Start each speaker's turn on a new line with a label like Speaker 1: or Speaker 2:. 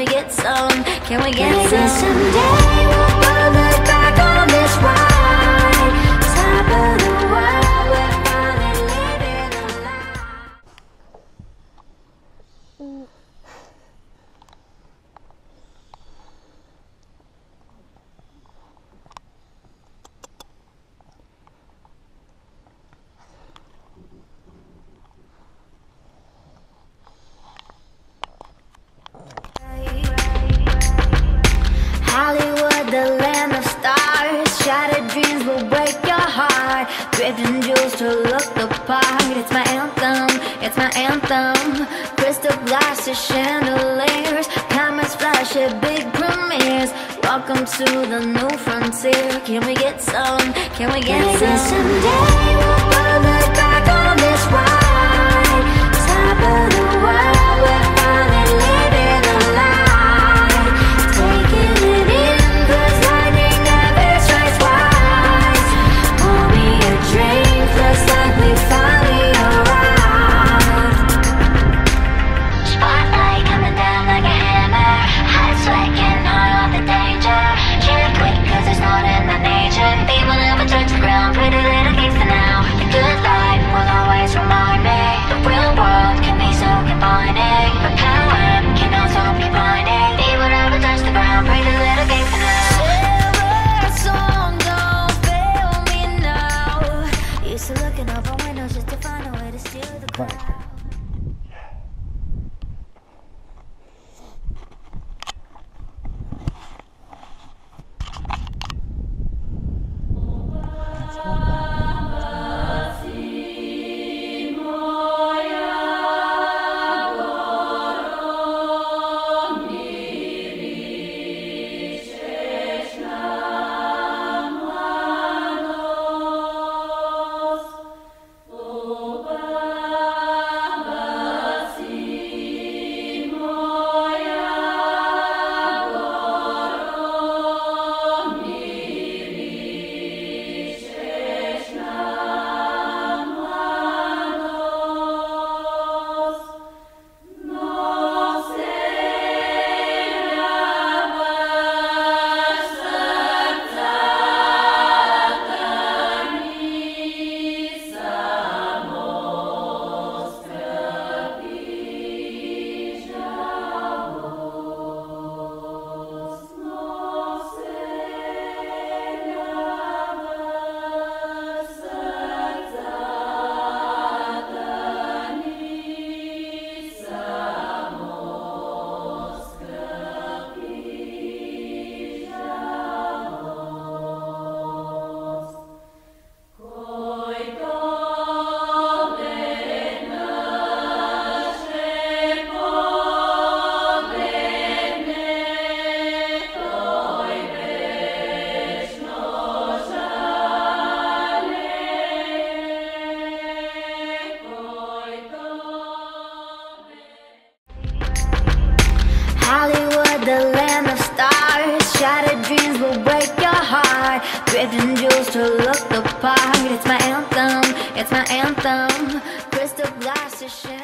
Speaker 1: we get some? Can we get some? Someday we'll look back on this ride. Top of the world, we're finally living alive. Hollywood, the land of stars. Shattered dreams will break your heart. Dripping jewels to look the part. It's my anthem, it's my anthem. Crystal glasses, chandeliers. Comets flash at big premieres. Welcome to the new frontier. Can we get some? Can we get some? Someday we'll look back on this ride. Top of the world, we're finally living alive. Taking it in, 'cause lightning never strikes twice. Pour me a drink, looks like we finally arrived. Spotlight coming down like a hammer. Hot sweat getting hot off the danger. Can't quit 'cause it's not in my nature. People never touch the ground, pretty little gangster now. The good life will always remind me. The real world can be so confining, but power can also be blinding. People never touch the ground, pretty little gangster now. Silver song, don't fail me now. Used to looking over windows just to find a way to steal the crowd. Hollywood, the land of stars. Shattered dreams will break your heart. Dripping jewels to look the part. It's my anthem, it's my anthem. Crystal glasses.